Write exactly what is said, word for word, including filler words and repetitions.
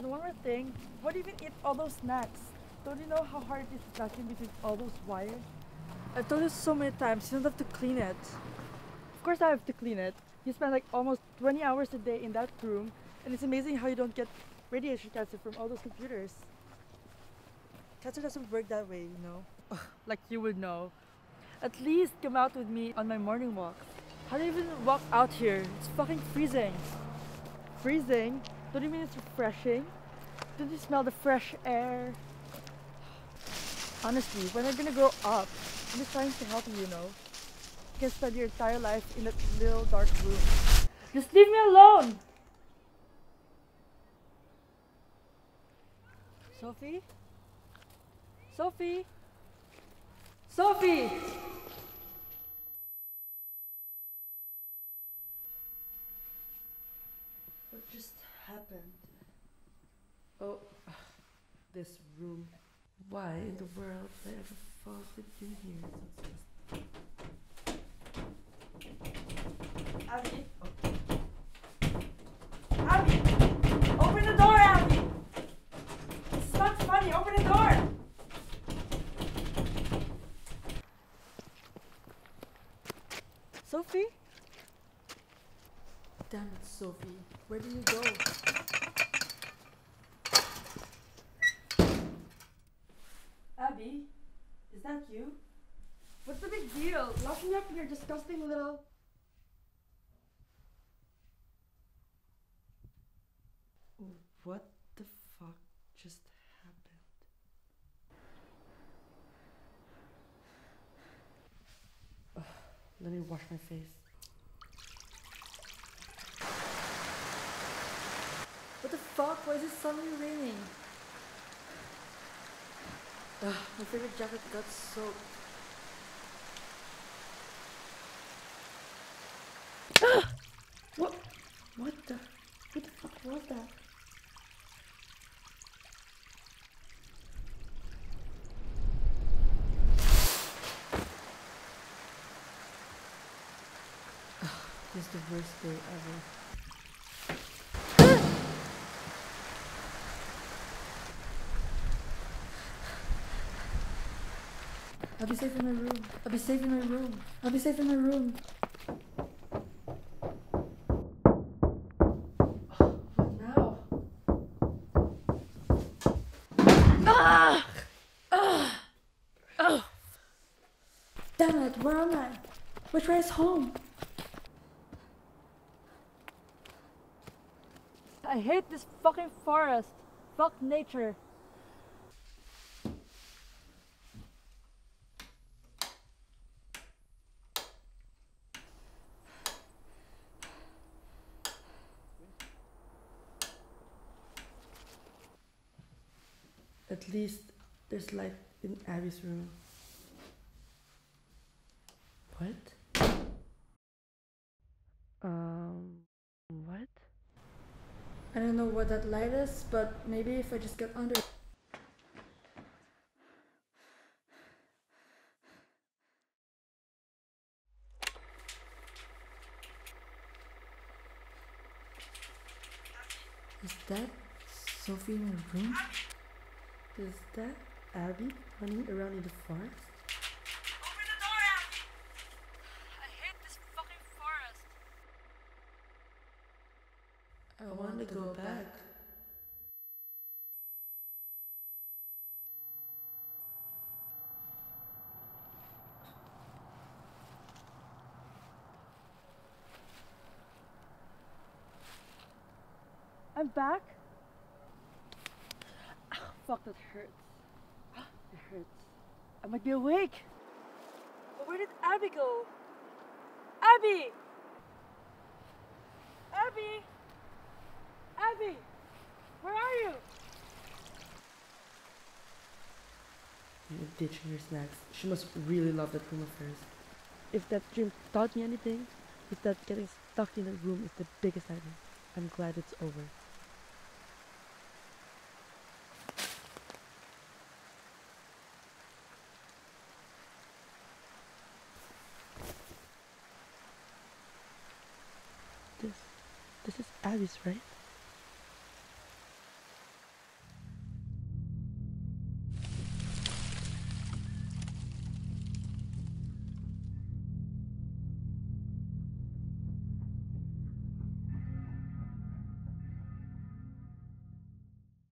And one more thing, why do you even eat all those snacks? Don't you know how hard it is snacking between all those wires? I've told you so many times, you don't have to clean it. Of course I have to clean it. You spend like almost twenty hours a day in that room, and it's amazing how you don't get radiation cancer from all those computers. Cancer doesn't work that way, you know. Like you would know. At least come out with me on my morning walk. How do you even walk out here? It's fucking freezing. Freezing? Don't you mean it's refreshing? Don't you smell the fresh air? Honestly, when I'm gonna grow up, I'm just trying to help you, you know. You can spend your entire life in that little dark room. Just leave me alone! Sophie? Sophie? Sophie! What just happened? Oh, this room. Why in the world did I ever fall in here? Abby? Oh. Abby! Open the door, Abby! It's not funny, open the door! Sophie? Damn it, Sophie. Where did you go? Abby? Is that you? What's the big deal? Lock me up in your disgusting little... What the fuck just happened? Ugh, let me wash my face. What the fuck? Why is it suddenly raining? Ugh, my favorite jacket got soaked. Ah! What? What the? What the fuck was that? This is the worst day ever. I'll be safe in my room. I'll be safe in my room. I'll be safe in my room. What now? Ah! Ah! Oh! Damn it, where am I? Which way is home? I hate this fucking forest. Fuck nature. At least there's light in Abby's room. What? Um, what? I don't know what that light is, but maybe if I just get under. Is that Sophie in her room? Is that Abby running around in the forest? Open the door, Abby! I hate this fucking forest. I, I want to go, go back. back. I'm back. Oh, fuck, that hurts. It hurts. I might be awake. But where did Abby go? Abby! Abby! Abby! Where are you? You're ditching your snacks. She must really love that room of hers. If that dream taught me anything, it's that getting stuck in a room is the biggest nightmare. I'm glad it's over. This, this is Abby's, right?